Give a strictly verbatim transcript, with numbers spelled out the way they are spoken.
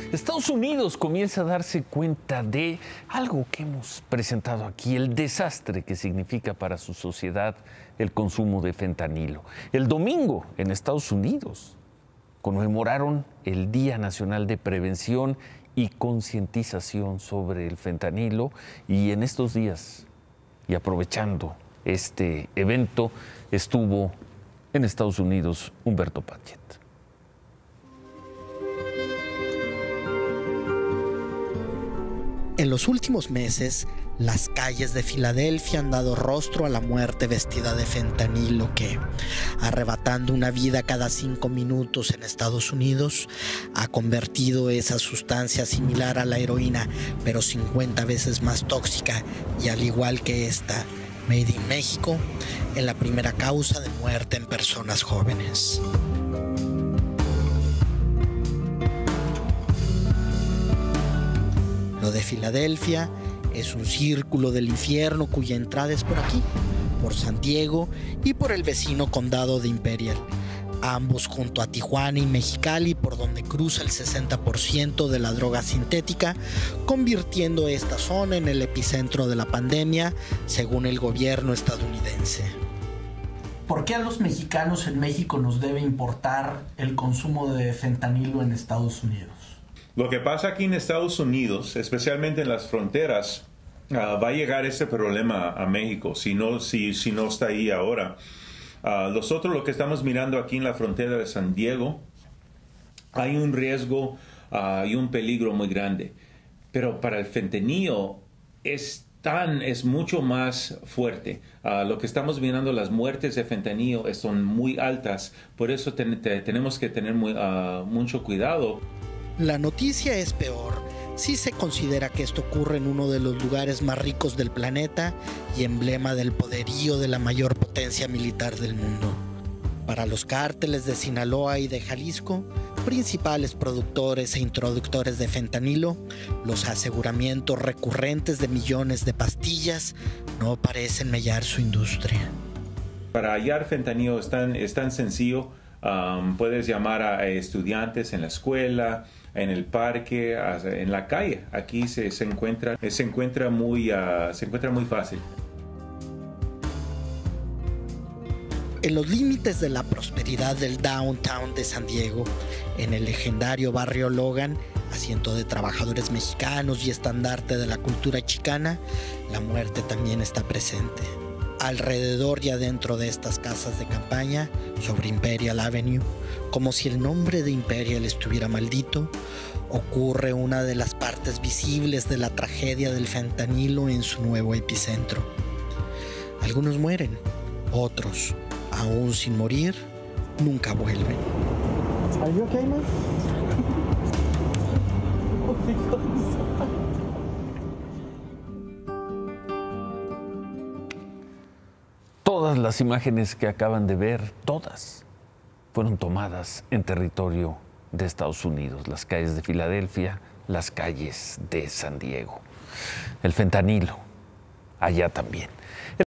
Estados Unidos comienza a darse cuenta de algo que hemos presentado aquí, el desastre que significa para su sociedad el consumo de fentanilo. El domingo en Estados Unidos conmemoraron el Día Nacional de Prevención y Concientización sobre el fentanilo, y en estos días, y aprovechando este evento, estuvo en Estados Unidos Humberto Padgett. En los últimos meses, las calles de Filadelfia han dado rostro a la muerte vestida de fentanilo que, arrebatando una vida cada cinco minutos en Estados Unidos, ha convertido esa sustancia similar a la heroína, pero cincuenta veces más tóxica y, al igual que esta, Made in México, en la primera causa de muerte en personas jóvenes. Lo de Filadelfia es un círculo del infierno cuya entrada es por aquí, por San Diego y por el vecino condado de Imperial, ambos junto a Tijuana y Mexicali, por donde cruza el sesenta por ciento de la droga sintética, convirtiendo esta zona en el epicentro de la pandemia, según el gobierno estadounidense. ¿Por qué a los mexicanos en México nos debe importar el consumo de fentanilo en Estados Unidos? Lo que pasa aquí en Estados Unidos, especialmente en las fronteras, uh, va a llegar ese problema a México, si no, si, si no está ahí ahora. Uh, nosotros lo que estamos mirando aquí en la frontera de San Diego, hay un riesgo uh, y un peligro muy grande. Pero para el fentanilo es, tan, es mucho más fuerte. Uh, lo que estamos mirando, las muertes de fentanilo son muy altas, por eso ten, te, tenemos que tener muy, uh, mucho cuidado. La noticia es peor si se considera que esto ocurre en uno de los lugares más ricos del planeta y emblema del poderío de la mayor potencia militar del mundo. Para los cárteles de Sinaloa y de Jalisco, principales productores e introductores de fentanilo, los aseguramientos recurrentes de millones de pastillas no parecen mellar su industria. Para hallar fentanilo es tan, es tan sencillo. Um, puedes llamar a estudiantes en la escuela, en el parque, en la calle. Aquí se, se, encuentra, se, encuentra muy, uh, se encuentra muy fácil. En los límites de la prosperidad del downtown de San Diego, en el legendario barrio Logan, asiento de trabajadores mexicanos y estandarte de la cultura chicana, la muerte también está presente. Alrededor y adentro de estas casas de campaña, sobre Imperial Avenue, como si el nombre de Imperial estuviera maldito, ocurre una de las partes visibles de la tragedia del fentanilo en su nuevo epicentro. Algunos mueren, otros, aún sin morir, nunca vuelven. Are you okay, man? Todas las imágenes que acaban de ver, todas, fueron tomadas en territorio de Estados Unidos. Las calles de Filadelfia, las calles de San Diego. El fentanilo, allá también.